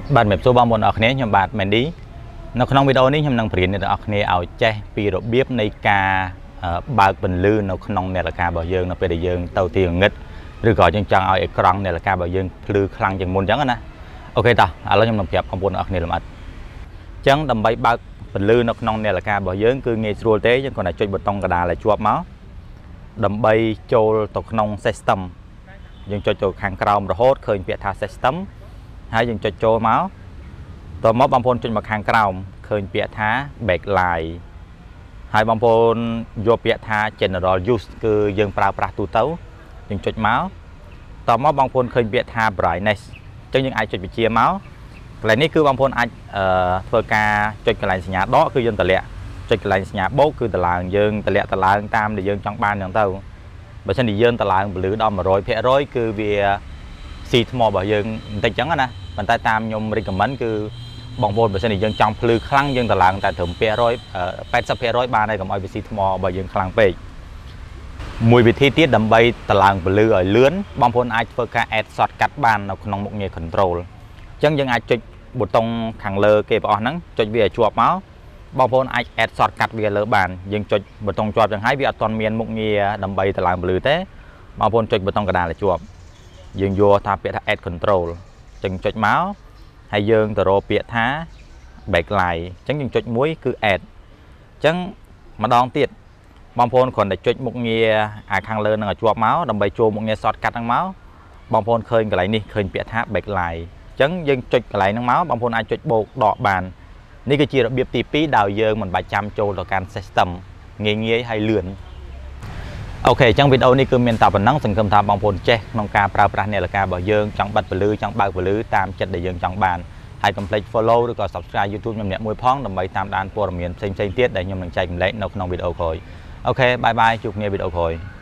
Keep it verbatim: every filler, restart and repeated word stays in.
bạn mẹp số ba môn ở khné nhầm bạn mẹ đi nó không video ní nhầm năng phản ở khné ảo che pi độ biếtในការបើកពន្លឺនៅក្នុងនាឡិការបស់យើងនៅពេលដែលយើងទៅទីងឹតឬក៏យើងចង់ឲ្យអេក្រង់នាឡិការបស់យើងភ្លឺខ្លាំងជាងមុនអញ្ចឹងណាអូខេតោះឥឡូវខ្ញុំនឹងប្រាប់បងប្អូនអរគ្នាលម្អិតអញ្ចឹងដើម្បីបើកពន្លឺនៅក្នុងនាឡិការបស់យើងគឺងាយស្រួលទេយើងគ្រាន់តែចុចប៊ូតុងកណ្ដាលឲ្យជាប់មកដើម្បីចូលទៅក្នុង system យើងចុចចូលខាងក្រោមរហូតឃើញពាក្យថា system ហើយយើងចុចចូលមកតោះមកបងប្អូនចុចមកខាងក្រោមឃើញពាក្យថា backlight ហើយបងប្អូនយកពាក្យថា general use គឺយើងប្រើប្រាស់ទូទៅយើងចុចមកតមកបងប្អូនឃើញពាក្យថា brightness អញ្ចឹងយើងអាចចុចបញ្ជាមកកន្លែងនេះគឺបងប្អូនអាចធ្វើការចុចកន្លែងសញ្ញាដកគឺយើងតម្លាក់ចុចកន្លែងសញ្ញាបូកគឺតម្លើងយើងតម្លាក់តម្លើងតាមដែលយើងចង់បានអញ្ចឹងទៅបើមិនជាយើងតម្លើងពលឺដល់ một trăm phần trăm គឺវាស៊ីថ្មរបស់យើងបន្តិចអញ្ចឹងណាប៉ុន្តែតាមខ្ញុំ recommend គឺបងប្អូនបើសិនជាយើងចង់ភ្លឺខ្លាំងយើងតម្លើងតែត្រឹម แปดสิบ%បានហើយកុំឲ្យវាស៊ីថ្មរបស់យើងខ្លាំងពេកមួយវិធីទៀតដើម្បីតម្លើងពលឺឲ្យលឿនបងប្អូនអាចធ្វើការ add shortcut បាននៅក្នុងមុខងារ control អញ្ចឹងយើងអាចចុចប៊ូតុងខាងលើគេបងប្អូនហ្នឹងចុចវាឲ្យជាប់មកបងប្អូនអាច add shortcut វាលើបានយើងចុចប៊ូតុងជាប់ចឹងហើយវាអត់ទាន់មានមុខងារដើម្បីតម្លើងពលឺទេបងប្អូនចុចប៊ូតុងកណ្ដាលឲ្យជាប់យើងយកថាពាក្យថា add control អញ្ចឹងចុចមកហើយយើងទៅរកពាក្យថា backlight អញ្ចឹងយើងចុចមួយគឺ add អញ្ចឹងម្ដងទៀតបងប្អូនគ្រាន់តែចុចមុខងារអាខាងលើនឹងឲ្យជាប់មកដើម្បីចូលមុខងារ shortcut ហ្នឹងមកបងប្អូនឃើញកន្លែងនេះឃើញពាក្យថា backlight អញ្ចឹងយើងចុចកន្លែងហ្នឹងមកបងប្អូនអាចចុចបូកដកបាននេះគឺជារបៀបទីពីរដោយយើងមិនបាច់ចាំចូលទៅកាន់ system ងាយងាយហើយលឿនអូខេអញ្ចឹងវីដេអូនេះគឺមានតែប៉ុណ្ណឹងសង្ឃឹមថាបងប្អូនចេះក្នុងការប្រើប្រាស់នាឡិការបស់យើងចង់បិទពលឺចង់បើកពលឺតាមចិត្តដែលយើងចង់បានហើយកុំភ្លេច follow ឬក៏ subscribe YouTube ខ្ញុំអ្នកមួយផងដើម្បីតាមដានព័ត៌មានផ្សេងៗទៀតដែលខ្ញុំនឹងចែករំលែកនៅក្នុងវីដេអូក្រោយអូខេបាយបាយជួបគ្នាវីដេអូក្រោយ